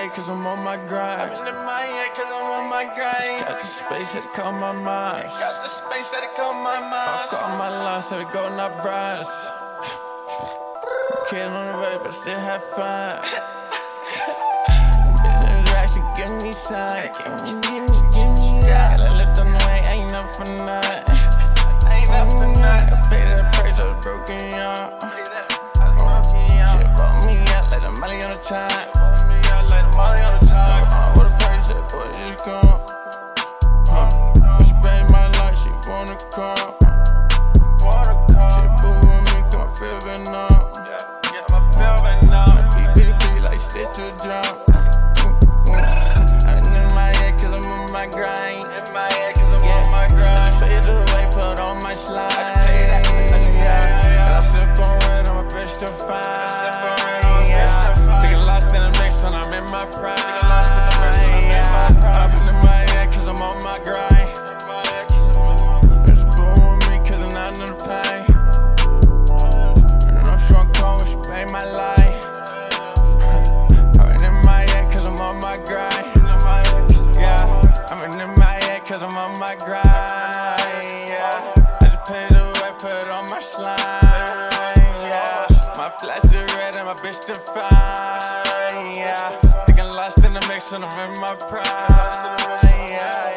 MIA cause I'm on my grind. I'm in MIA cause I'm on my grind. Got the space that calm my mind. Got the space that calm my mind. I've got my line, so we go not brass. Kid on the way, but still have fun. Business actually give me sign. Give me that. Gotta lift on the way, ain't enough for nothing. Ain't enough for nothing. I pay that price, I was broken, young. Shit bought me out like the money on the time. What a price that boy just gone. She paid my life, she wanna come. She boo with me, got my feeling up. My BBP like stick to jump. I'm in my head cause I'm on my grind. I just paid the way, put on my slide. And I sip on red, I'm a bitch to find. Thinking lost in the mix when I'm in my prime. I've been in my head cause I'm on my grind. It's boom with me cause I'm not in the pain. And I'm strong cold when she pay my life. I've been in my head cause I'm on my grind. Yeah, I've been in my head cause I'm on my grind. Yeah, I just paid the way, put on my slime. Yeah, my flash is red and my bitch to fine. Yeah, thinking lost in the mix when I'm in my prime. Yeah.